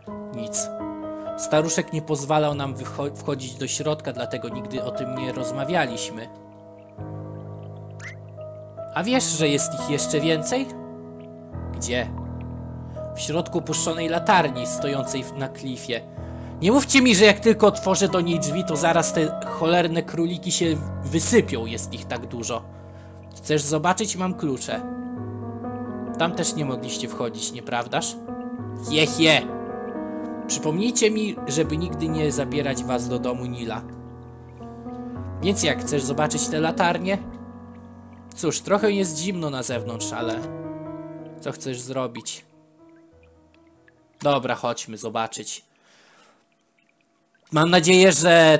Nic. Staruszek nie pozwalał nam wchodzić do środka, dlatego nigdy o tym nie rozmawialiśmy. A wiesz, że jest ich jeszcze więcej? Gdzie? W środku opuszczonej latarni stojącej na klifie. Nie mówcie mi, że jak tylko otworzę do niej drzwi, to zaraz te cholerne króliki się wysypią, jest ich tak dużo. Chcesz zobaczyć? Mam klucze. Tam też nie mogliście wchodzić, nieprawdaż? Je. Przypomnijcie mi, żeby nigdy nie zabierać was do domu Nila. Więc jak, chcesz zobaczyć te latarnie? Cóż, trochę jest zimno na zewnątrz, ale... Co chcesz zrobić? Dobra, chodźmy zobaczyć. Mam nadzieję, że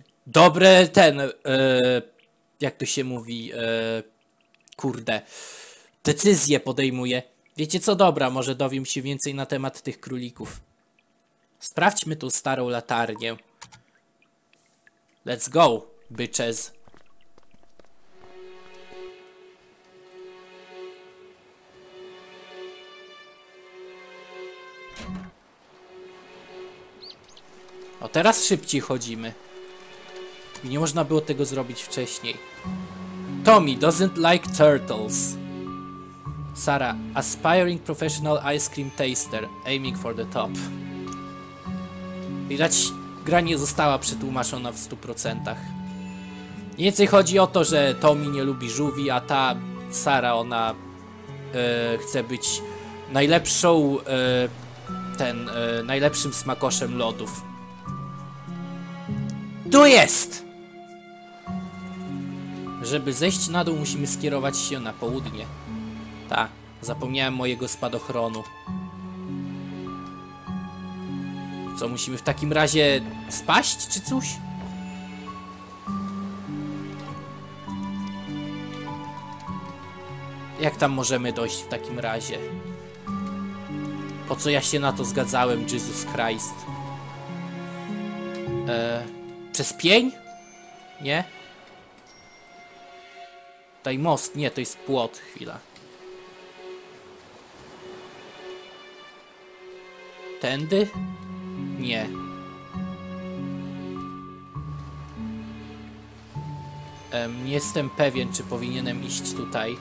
jak to się mówi, kurde, decyzję podejmuje. Wiecie co, dobra, może dowiem się więcej na temat tych królików. Sprawdźmy tą starą latarnię. Let's go, bitches. O, teraz szybciej chodzimy. I nie można było tego zrobić wcześniej. Tommy doesn't like turtles. Sarah, aspiring professional ice cream taster, aiming for the top. Widać, gra nie została przetłumaczona w 100%. Mniej więcej chodzi o to, że Tommy nie lubi żółwi, a ta Sarah, ona chce być najlepszą, najlepszym smakoszem lodów. Tu jest! Żeby zejść na dół, musimy skierować się na południe. Tak, zapomniałem mojego spadochronu. Co, musimy w takim razie spaść, czy coś? Jak tam możemy dojść w takim razie? Po co ja się na to zgadzałem, Jesus Christ? Przez pień? Nie? Tutaj most, nie, to jest płot, chwila. Tędy? Nie. Nie jestem pewien, czy powinienem iść tutaj.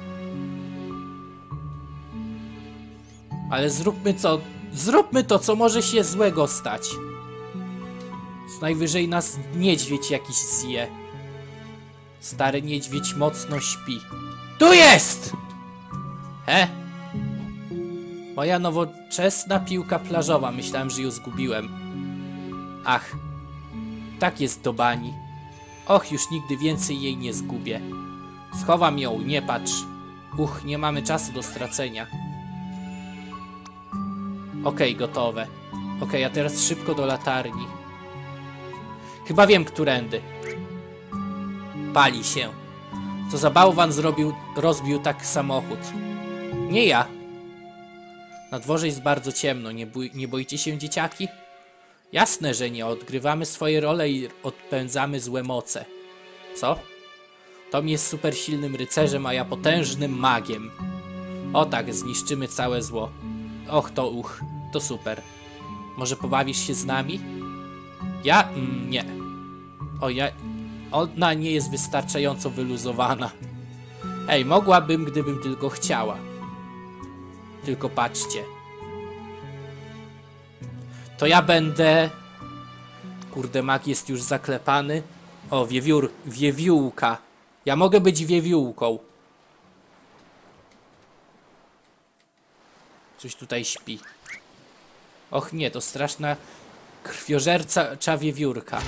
Ale zróbmy to, co może się złego stać. Najwyżej nas niedźwiedź jakiś zje. Stary niedźwiedź mocno śpi. Tu jest! Moja nowoczesna piłka plażowa. Myślałem, że ją zgubiłem. Ach. Tak jest do bani. Och, już nigdy więcej jej nie zgubię. Schowam ją, nie patrz. Nie mamy czasu do stracenia. Okej, gotowe. Okej, a teraz szybko do latarni. Chyba wiem, którędy. Pali się. Co za bałwan rozbił tak samochód. Nie ja. Na dworze jest bardzo ciemno. Nie boicie się, dzieciaki? Jasne, że nie. Odgrywamy swoje role i odpędzamy złe moce. Co? Tom jest super silnym rycerzem, a ja potężnym magiem. O tak, zniszczymy całe zło. Och, to super. Może pobawisz się z nami? Ja? Nie. Ona nie jest wystarczająco wyluzowana. Ej, mogłabym, gdybym tylko chciała. Tylko patrzcie. To ja będę... Kurde, mag jest już zaklepany. O, wiewiółka. Ja mogę być wiewiółką. Coś tutaj śpi. Och nie, to straszna krwiożercza wiewiórka.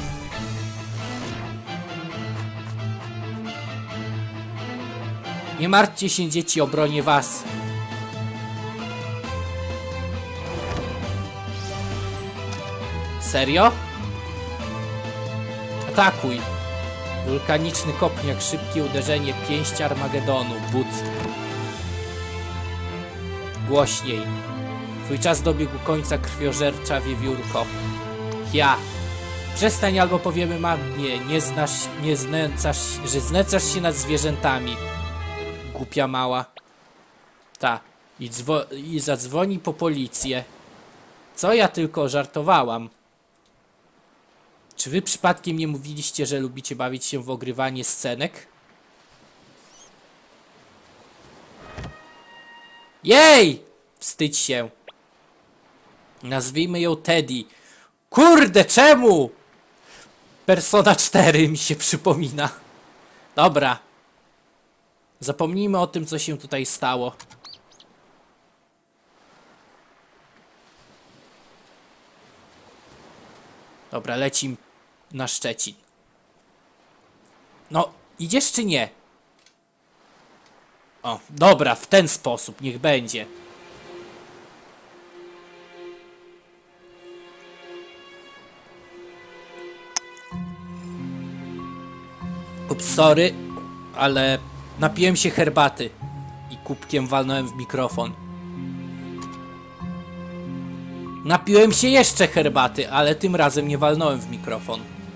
Nie martwcie się, dzieci, obronię was. Serio? Atakuj. Wulkaniczny kopniak, szybkie uderzenie, pięść Armagedonu, but. Głośniej. Twój czas dobiegł końca, krwiożercza wiewiórko. Ja. Przestań, albo powiemy mamie, że znęcasz się nad zwierzętami. Głupia mała. Ta. I zadzwoni po policję. Co ja tylko żartowałam. Czy wy przypadkiem nie mówiliście, że lubicie bawić się w ogrywanie scenek? Jej! Wstydź się. Nazwijmy ją Teddy. Kurde, czemu? Persona 4 mi się przypomina. Dobra. Zapomnijmy o tym, co się tutaj stało. Dobra, lecim na Szczecin. No, idziesz czy nie? O, dobra, w ten sposób, niech będzie. Ups, sorry, ale napiłem się herbaty i kubkiem walnąłem w mikrofon. Napiłem się jeszcze herbaty, ale tym razem nie walnąłem w mikrofon.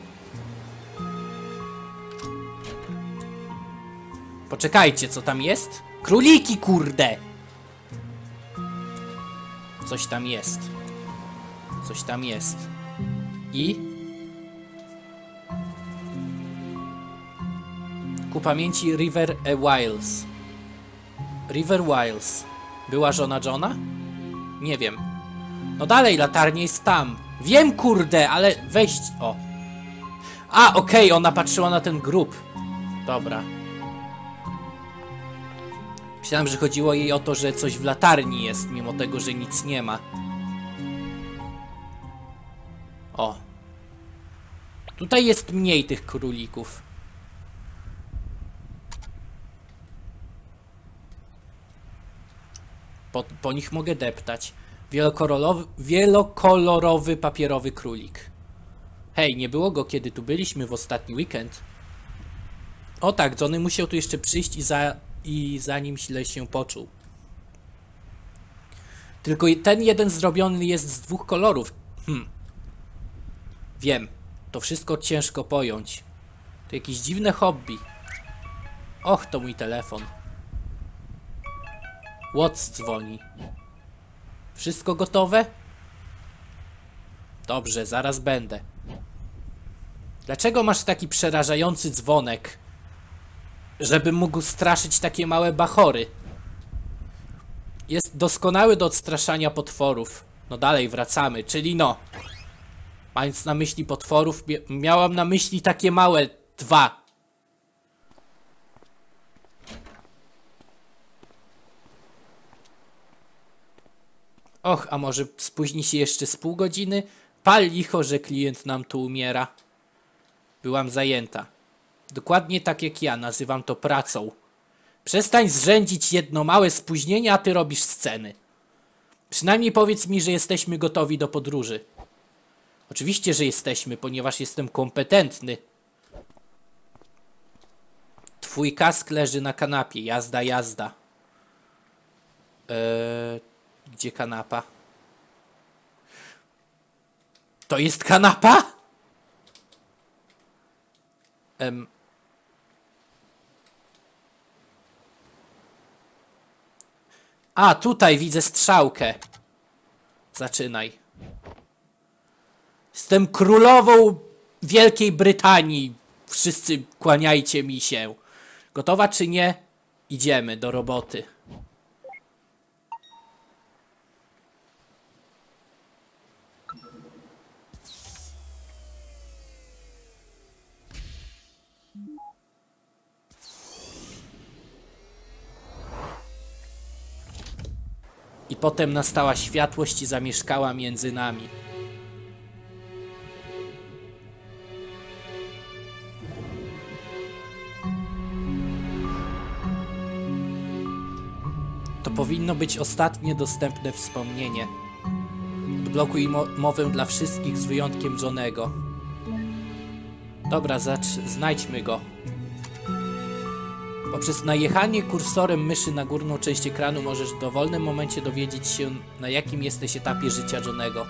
Poczekajcie, co tam jest? Króliki, kurde! Coś tam jest. Coś tam jest. I? Ku pamięci River Wiles. River Wiles. Była żona Johna? Nie wiem. No dalej, latarnia jest tam. Wiem, kurde, ale wejść... O. A, okej, ona patrzyła na ten grób. Dobra. Myślałem, że chodziło jej o to, że coś w latarni jest, mimo tego, że nic nie ma. O. Tutaj jest mniej tych królików. Po nich mogę deptać. Wielokolorowy papierowy królik. Hej, nie było go, kiedy tu byliśmy w ostatni weekend. O tak, Johnny musiał tu jeszcze przyjść i zanim źle się poczuł. Tylko ten jeden zrobiony jest z 2 kolorów. Wiem, to wszystko ciężko pojąć. To jakieś dziwne hobby. Och, to mój telefon. Watts dzwoni. Wszystko gotowe? Dobrze, zaraz będę. Dlaczego masz taki przerażający dzwonek? Żeby mógł straszyć takie małe bachory. Jest doskonały do odstraszania potworów. No dalej, wracamy, czyli no. Mając na myśli potworów, miałam na myśli takie małe 2. Och, a może spóźni się jeszcze z pół godziny? Pal licho, że klient nam tu umiera. Byłam zajęta. Dokładnie tak jak ja, nazywam to pracą. Przestań zrzędzić jedno małe spóźnienie, a ty robisz sceny. Przynajmniej powiedz mi, że jesteśmy gotowi do podróży. Oczywiście, że jesteśmy, ponieważ jestem kompetentny. Twój kask leży na kanapie. Jazda, jazda. Gdzie kanapa? To jest kanapa? A, tutaj widzę strzałkę. Zaczynaj. Jestem królową Wielkiej Brytanii. Wszyscy kłaniajcie mi się. Gotowa czy nie? Idziemy do roboty. I potem nastała światłość i zamieszkała między nami. To powinno być ostatnie dostępne wspomnienie. Odblokuj mowę dla wszystkich z wyjątkiem Johnego. Dobra, znajdźmy go. Poprzez najechanie kursorem myszy na górną część ekranu możesz w dowolnym momencie dowiedzieć się, na jakim jesteś etapie życia Johnego.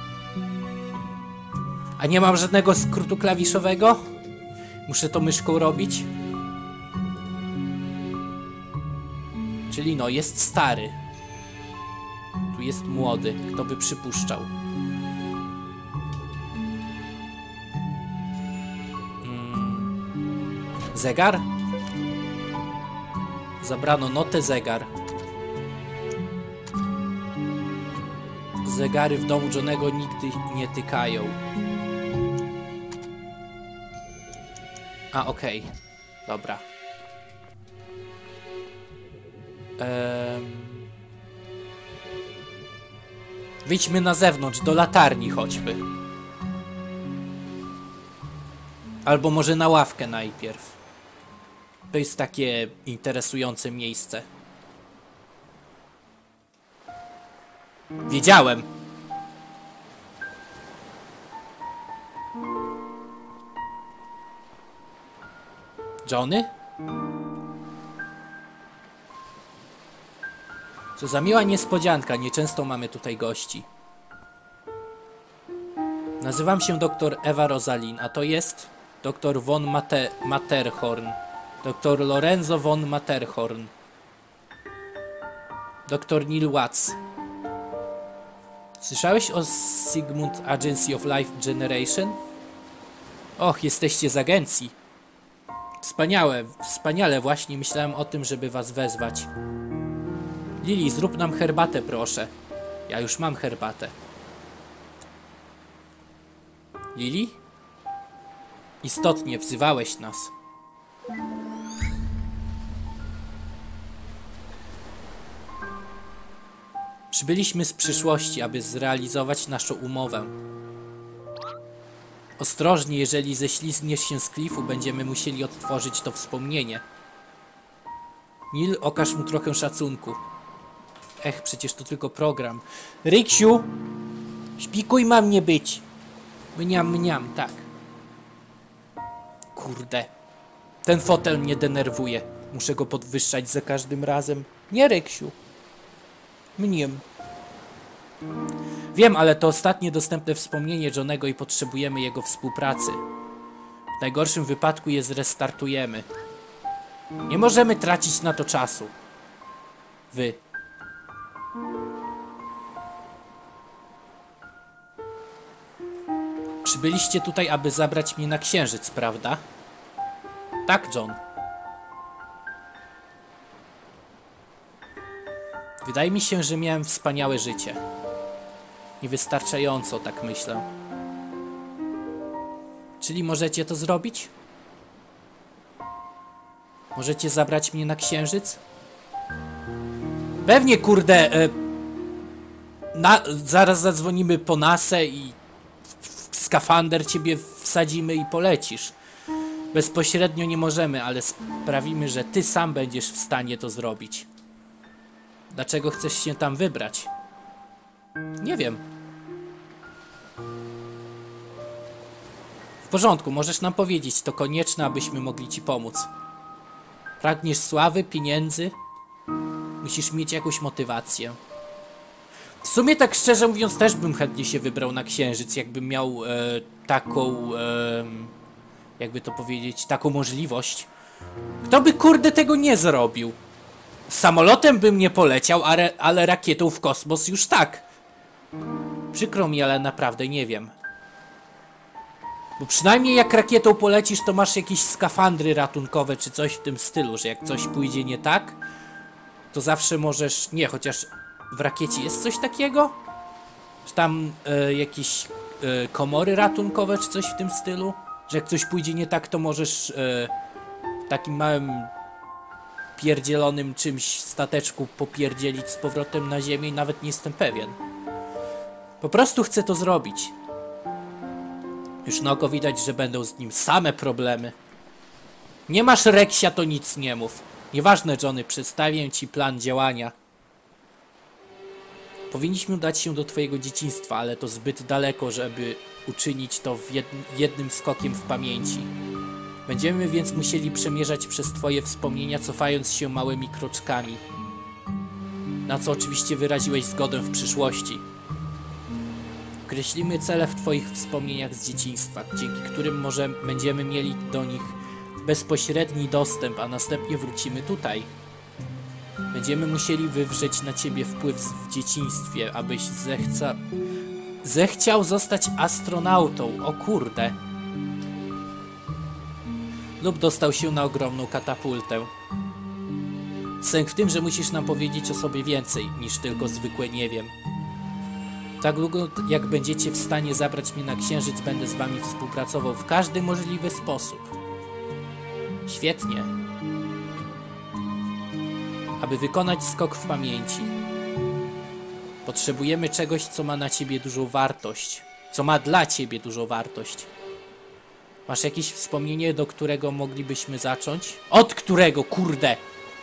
A nie mam żadnego skrótu klawiszowego? Muszę to myszką robić? Czyli no, jest stary. Tu jest młody. Kto by przypuszczał? Zegar? Zabrano notę zegar. Zegary w domu Johnego nigdy nie tykają. A, okej. Dobra. Wyjdźmy na zewnątrz, do latarni choćby. Albo może na ławkę najpierw. To jest takie interesujące miejsce. Wiedziałem. Johnny? Co za miła niespodzianka, nieczęsto mamy tutaj gości. Nazywam się dr Ewa Rosalin, a to jest dr von Matterhorn. Dr Lorenzo von Matterhorn. Dr Neil Watts. Słyszałeś o Sigmund Agency of Life Generation? Och, jesteście z agencji. Wspaniałe, wspaniale, właśnie myślałem o tym, żeby was wezwać. Lili, zrób nam herbatę, proszę. Ja już mam herbatę. Lili? Istotnie, wzywałeś nas. Przybyliśmy z przyszłości, aby zrealizować naszą umowę. Ostrożnie, jeżeli ześlizgniesz się z klifu, będziemy musieli odtworzyć to wspomnienie. Neil, okaż mu trochę szacunku. Ech, przecież to tylko program. Ryksiu! Szpikuj ma mnie być. Mniam, mniam, tak. Kurde. Ten fotel mnie denerwuje. Muszę go podwyższać za każdym razem. Nie, Ryksiu. Mniem. Wiem, ale to ostatnie dostępne wspomnienie Johnego i potrzebujemy jego współpracy. W najgorszym wypadku je zrestartujemy. Nie możemy tracić na to czasu. Wy. Przybyliście tutaj, aby zabrać mnie na księżyc, prawda? Tak, John. Wydaje mi się, że miałem wspaniałe życie. Niewystarczająco, tak myślę. Czyli możecie to zrobić? Możecie zabrać mnie na księżyc? Pewnie, kurde. Zaraz zadzwonimy po NASę i w skafander ciebie wsadzimy i polecisz. Bezpośrednio nie możemy, ale sprawimy, że ty sam będziesz w stanie to zrobić. Dlaczego chcesz się tam wybrać? Nie wiem. W porządku, możesz nam powiedzieć, to konieczne, abyśmy mogli ci pomóc. Pragniesz sławy, pieniędzy? Musisz mieć jakąś motywację. W sumie tak szczerze mówiąc też bym chętnie się wybrał na księżyc, jakbym miał taką, jakby to powiedzieć, taką możliwość. Kto by kurde tego nie zrobił? Samolotem bym nie poleciał, ale rakietą w kosmos już tak. Przykro mi, ale naprawdę nie wiem. Bo przynajmniej jak rakietą polecisz, to masz jakieś skafandry ratunkowe czy coś w tym stylu, że jak coś pójdzie nie tak, to zawsze możesz... Nie, chociaż w rakiecie jest coś takiego? Czy tam jakieś komory ratunkowe czy coś w tym stylu? Że jak coś pójdzie nie tak, to możesz w takim małym pierdzielonym czymś stateczku popierdzielić z powrotem na ziemię i nawet nie jestem pewien. Po prostu chcę to zrobić. Już na oko widać, że będą z nim same problemy. Nie masz Reksia, to nic nie mów. Nieważne, Johnny, przedstawię ci plan działania. Powinniśmy udać się do twojego dzieciństwa, ale to zbyt daleko, żeby uczynić to jednym skokiem w pamięci. Będziemy więc musieli przemierzać przez twoje wspomnienia, cofając się małymi kroczkami. Na co oczywiście wyraziłeś zgodę w przyszłości. Określimy cele w twoich wspomnieniach z dzieciństwa, dzięki którym może będziemy mieli do nich bezpośredni dostęp, a następnie wrócimy tutaj. Będziemy musieli wywrzeć na ciebie wpływ w dzieciństwie, abyś zechciał zostać astronautą. O kurde. Lub dostał się na ogromną katapultę. Sęk w tym, że musisz nam powiedzieć o sobie więcej niż tylko zwykłe nie wiem. Tak długo jak będziecie w stanie zabrać mnie na księżyc, będę z wami współpracował w każdy możliwy sposób. Świetnie. Aby wykonać skok w pamięci, potrzebujemy czegoś, co ma na ciebie dużą wartość. Co ma dla ciebie dużą wartość. Masz jakieś wspomnienie, do którego moglibyśmy zacząć? Od którego, kurde?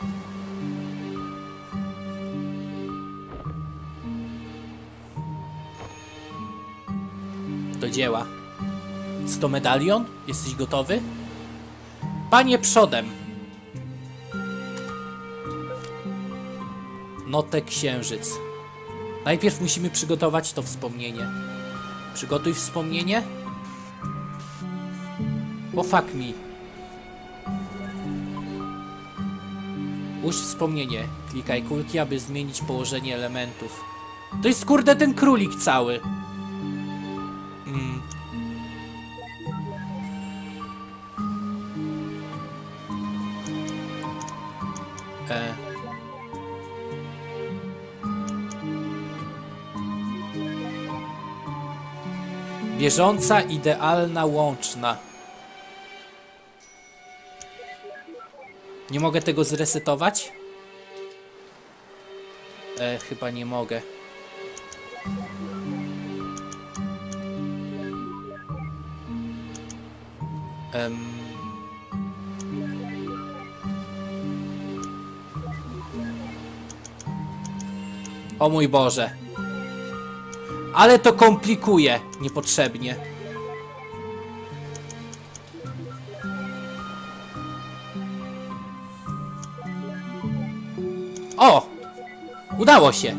Do dzieła. Jest to medalion? Jesteś gotowy? Panie przodem. Notę księżyc. Najpierw musimy przygotować to wspomnienie. Przygotuj wspomnienie. O fuck me. Ułóż wspomnienie. Klikaj kulki, aby zmienić położenie elementów. To jest kurde ten królik cały. Bieżąca, idealna, łączna. Nie mogę tego zresetować? Chyba nie mogę. O mój Boże. Ale to komplikuje niepotrzebnie. O! Udało się!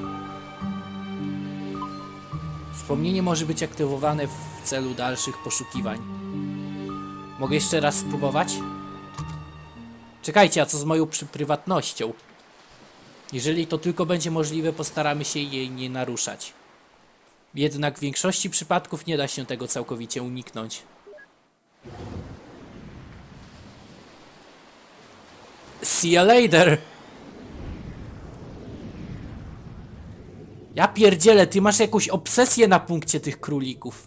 Wspomnienie może być aktywowane w celu dalszych poszukiwań. Mogę jeszcze raz spróbować? Czekajcie, a co z moją prywatnością? Jeżeli to tylko będzie możliwe, postaramy się jej nie naruszać. Jednak w większości przypadków nie da się tego całkowicie uniknąć. See you later! Ja pierdzielę, ty masz jakąś obsesję na punkcie tych królików.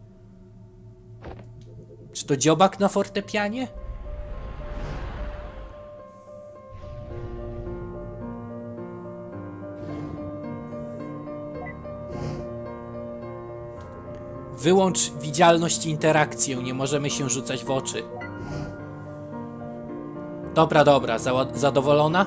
Czy to dziobak na fortepianie? Wyłącz widzialność i interakcję, nie możemy się rzucać w oczy. Dobra, dobra, zadowolona?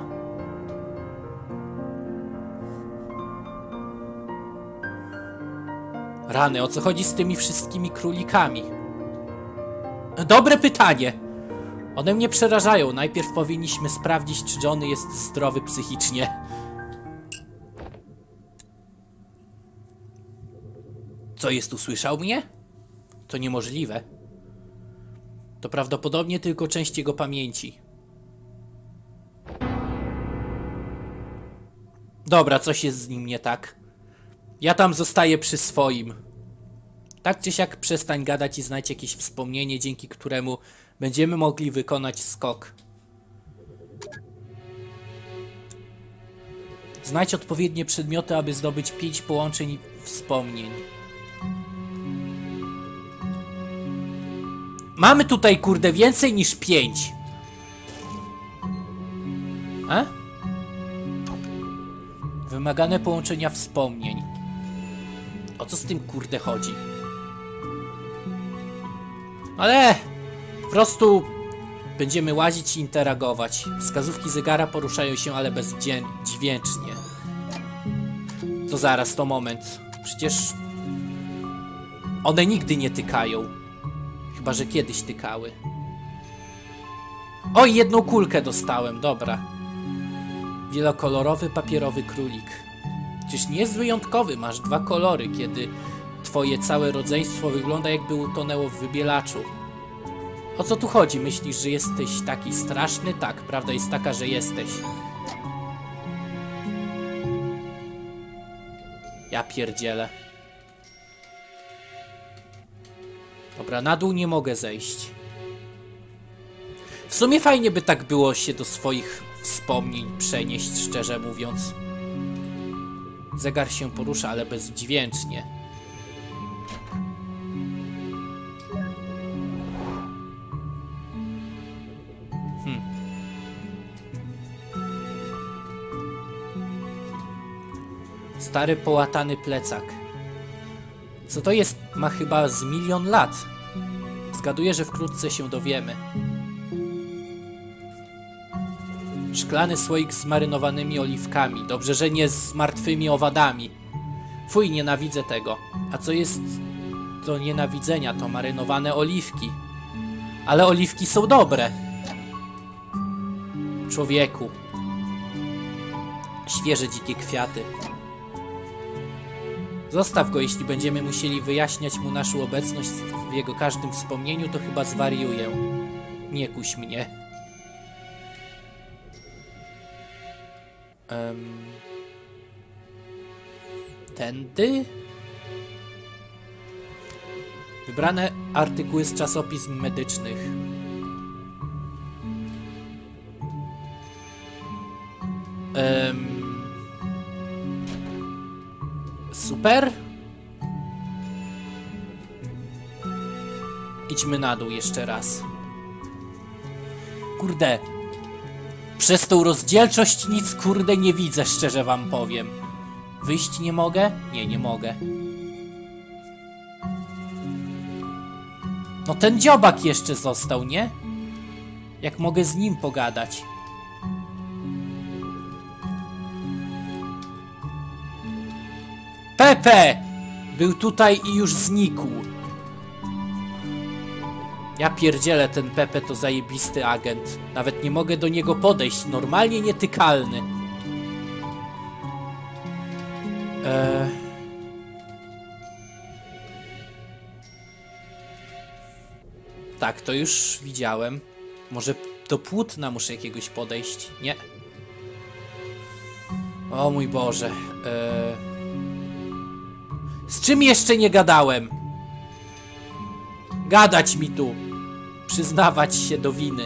Rany, o co chodzi z tymi wszystkimi królikami? Dobre pytanie! One mnie przerażają. Najpierw powinniśmy sprawdzić, czy Johnny jest zdrowy psychicznie. Co jest, usłyszał mnie? To niemożliwe. To prawdopodobnie tylko część jego pamięci. Dobra, coś jest z nim nie tak. Ja tam zostaję przy swoim. Tak czy siak przestań gadać i znajdź jakieś wspomnienie, dzięki któremu będziemy mogli wykonać skok. Znajdź odpowiednie przedmioty, aby zdobyć 5 połączeń wspomnień. Mamy tutaj, kurde, więcej niż 5. A? Wymagane połączenia wspomnień. O co z tym, kurde, chodzi? Ale po prostu będziemy łazić i interagować. Wskazówki zegara poruszają się, ale bezdźwięcznie. To zaraz, to moment. Przecież one nigdy nie tykają. Chyba że kiedyś tykały. Oj, jedną kulkę dostałem, dobra. Wielokolorowy papierowy królik. Czyż nie jest wyjątkowy? Masz 2 kolory, kiedy twoje całe rodzeństwo wygląda, jakby utonęło w wybielaczu. O co tu chodzi? Myślisz, że jesteś taki straszny? Tak, prawda jest taka, że jesteś. Ja pierdzielę. Dobra, na dół nie mogę zejść. W sumie fajnie by tak było się do swoich wspomnień przenieść, szczerze mówiąc. Zegar się porusza, ale bezdźwięcznie. Stary, połatany plecak. Co to jest? Ma chyba z 1 000 000 lat. Zgaduję, że wkrótce się dowiemy. Szklany słoik z marynowanymi oliwkami. Dobrze, że nie z martwymi owadami. Fuj, nienawidzę tego. A co jest do nienawidzenia? To marynowane oliwki. Ale oliwki są dobre. Człowieku. Świeże, dzikie kwiaty. Zostaw go, jeśli będziemy musieli wyjaśniać mu naszą obecność w jego każdym wspomnieniu, to chyba zwariuję. Nie kuś mnie. Tędy? Wybrane artykuły z czasopism medycznych. Super. Idźmy na dół jeszcze raz. Kurde. Przez tą rozdzielczość nic, kurde, nie widzę, szczerze wam powiem. Wyjść nie mogę? Nie, nie mogę. No ten dziobak jeszcze został, nie? Jak mogę z nim pogadać? Pepe! Był tutaj i już znikł. Ja pierdzielę, ten Pepe to zajebisty agent. Nawet nie mogę do niego podejść. Normalnie nietykalny. Tak, to już widziałem. Może do płótna muszę jakiegoś podejść? Nie. O mój Boże. Z czym jeszcze nie gadałem? Gadać mi tu. Przyznawać się do winy.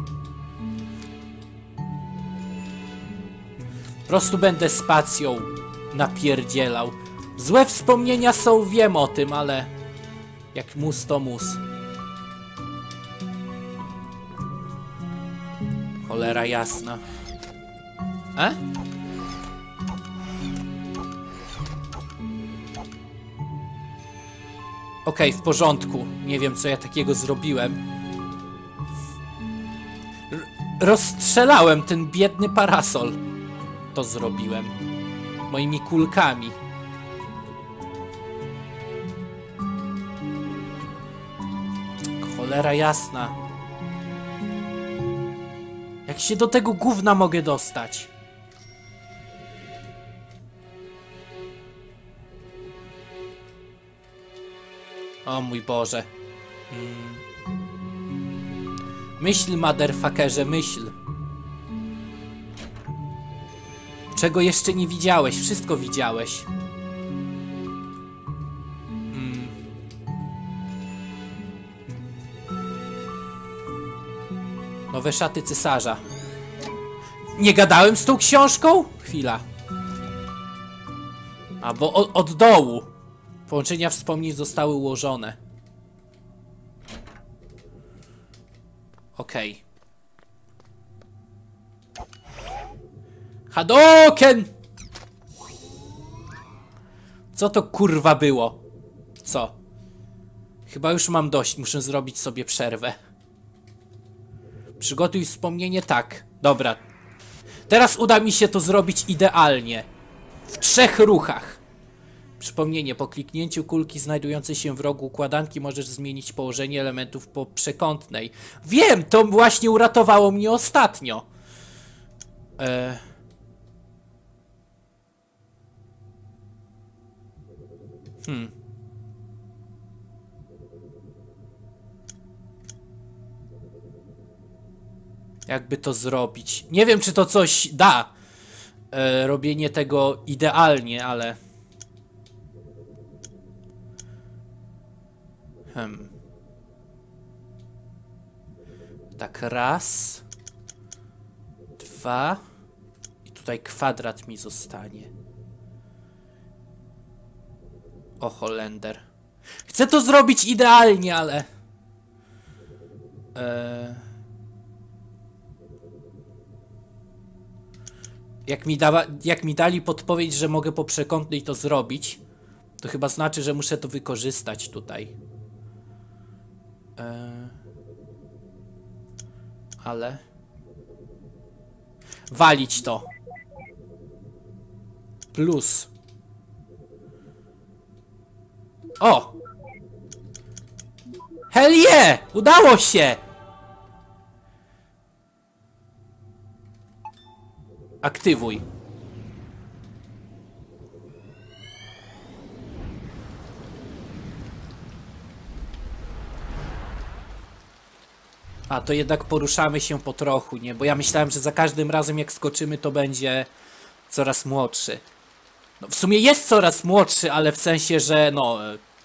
Po prostu będę spacją napierdzielał. Złe wspomnienia są, wiem o tym, ale jak mus to mus. Cholera jasna. Okej, w porządku. Nie wiem, co ja takiego zrobiłem. Rozstrzelałem ten biedny parasol. To zrobiłem. Moimi kulkami. Cholera jasna. Jak się do tego gówna mogę dostać? O mój Boże. Myśl, motherfuckerze, myśl. Czego jeszcze nie widziałeś? Wszystko widziałeś. Nowe szaty cesarza. Nie gadałem z tą książką? Chwila. A, bo od dołu. Połączenia wspomnień zostały ułożone. Okej. Hadouken! Co to kurwa było? Co? Chyba już mam dość, muszę zrobić sobie przerwę. Przygotuj wspomnienie, tak. Dobra. Teraz uda mi się to zrobić idealnie. W 3 ruchach. Przypomnienie, po kliknięciu kulki znajdującej się w rogu układanki możesz zmienić położenie elementów po przekątnej. Wiem, to właśnie uratowało mnie ostatnio. Jakby to zrobić? Nie wiem, czy to coś da. Robienie tego idealnie, ale... Tak, raz. Dwa. I tutaj kwadrat mi zostanie. O, Holender. Chcę to zrobić idealnie, ale... Jak mi dali podpowiedź, że mogę po przekątnej to zrobić, to chyba znaczy, że muszę to wykorzystać tutaj. Ale... Walić to. Plus. O! Hell yeah! Udało się! Aktywuj. A, to jednak poruszamy się po trochu, nie? Bo ja myślałem, że za każdym razem jak skoczymy, to będzie coraz młodszy. No, w sumie jest coraz młodszy, ale w sensie, że no...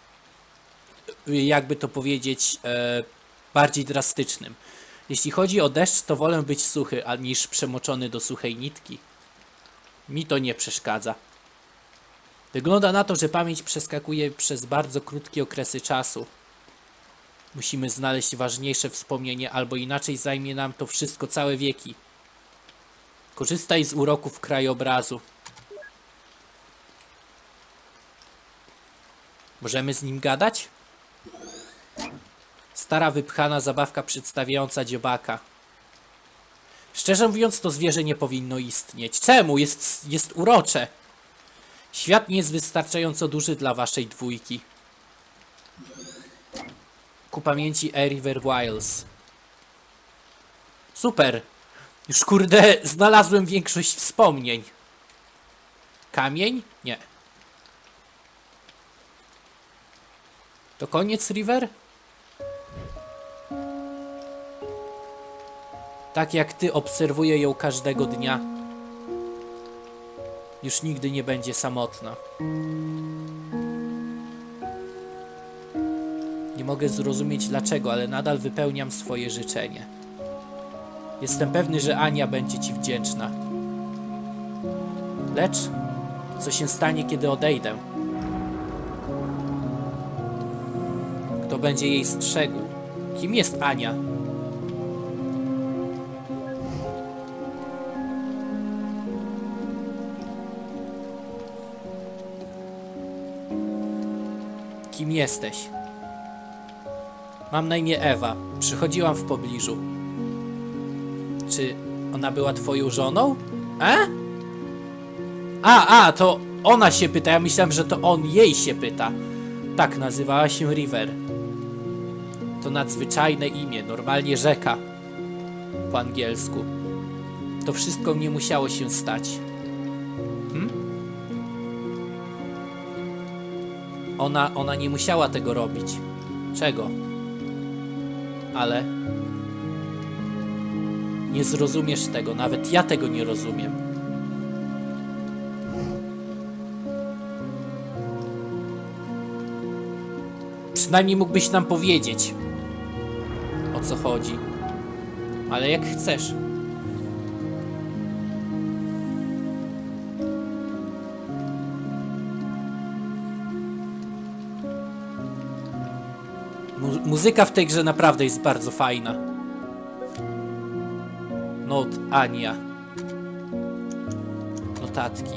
jakby to powiedzieć... bardziej drastycznym. Jeśli chodzi o deszcz, to wolę być suchy, niż przemoczony do suchej nitki. Mi to nie przeszkadza. Wygląda na to, że pamięć przeskakuje przez bardzo krótkie okresy czasu. Musimy znaleźć ważniejsze wspomnienie, albo inaczej zajmie nam to wszystko całe wieki. Korzystaj z uroków krajobrazu. Możemy z nim gadać? Stara wypchana zabawka przedstawiająca dziobaka. Szczerze mówiąc, to zwierzę nie powinno istnieć. Czemu? Jest urocze. Świat nie jest wystarczająco duży dla waszej dwójki. Ku pamięci River Wiles. Super. Już kurde, znalazłem większość wspomnień. Kamień? Nie. To koniec, River? Tak jak ty, obserwuję ją każdego dnia. Już nigdy nie będzie samotna. Nie mogę zrozumieć dlaczego, ale nadal wypełniam swoje życzenie. Jestem pewny, że Ania będzie ci wdzięczna. Lecz co się stanie, kiedy odejdę? Kto będzie jej strzegł? Kim jest Ania? Kim jesteś? Mam na imię Ewa. Przychodziłam w pobliżu. Czy ona była twoją żoną? To ona się pyta. Ja myślałem, że to on jej się pyta. Tak, nazywała się River. To nadzwyczajne imię. Normalnie rzeka. Po angielsku. To wszystko nie musiało się stać. Ona nie musiała tego robić. Czego? Ale... nie zrozumiesz tego. Nawet ja tego nie rozumiem. Przynajmniej mógłbyś nam powiedzieć, o co chodzi. Ale jak chcesz. Muzyka w tej grze naprawdę jest bardzo fajna. Note Ania. Notatki.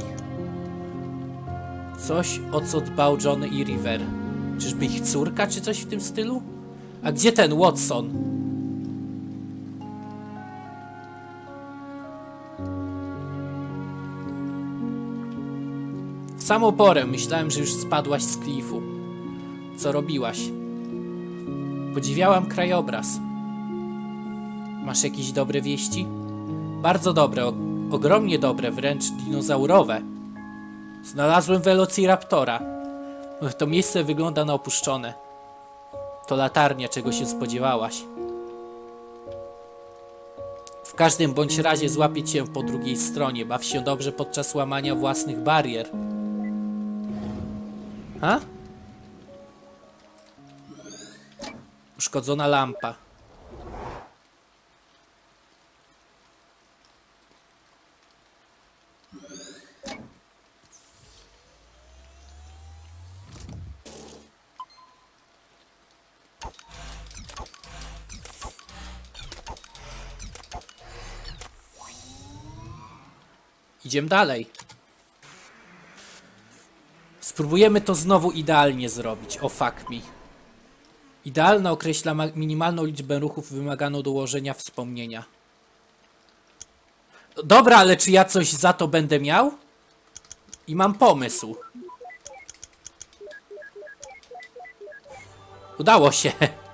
Coś, o co dbał John i River. Czyżby ich córka, czy coś w tym stylu? A gdzie ten Watson? W samą porę myślałem, że już spadłaś z klifu. Co robiłaś? Podziwiałam krajobraz. Masz jakieś dobre wieści? Bardzo dobre, ogromnie dobre, wręcz dinozaurowe. Znalazłem Velociraptora. To miejsce wygląda na opuszczone. To latarnia, czego się spodziewałaś. W każdym bądź razie złapię cię po drugiej stronie. Baw się dobrze podczas łamania własnych barier. Uszkodzona lampa. Idziemy dalej. Spróbujemy to znowu idealnie zrobić. O fuck me. Idealna określa minimalną liczbę ruchów wymaganą do ułożenia wspomnienia. Dobra, ale czy ja coś za to będę miał? I mam pomysł. Udało się.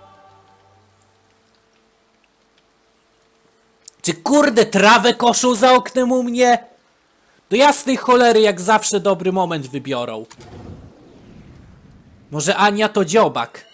Czy kurde trawę koszą za oknem u mnie? Do jasnej cholery jak zawsze dobry moment wybiorą. Może Ania to dziobak.